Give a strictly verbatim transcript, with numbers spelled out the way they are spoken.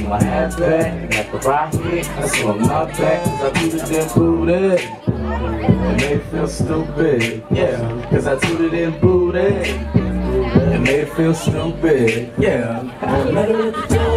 swing my hat back, at the rocket, I swung my back, cause I tooted and booted. It made it feel stupid, yeah, cause I tooted and booted. It made it feel stupid, yeah.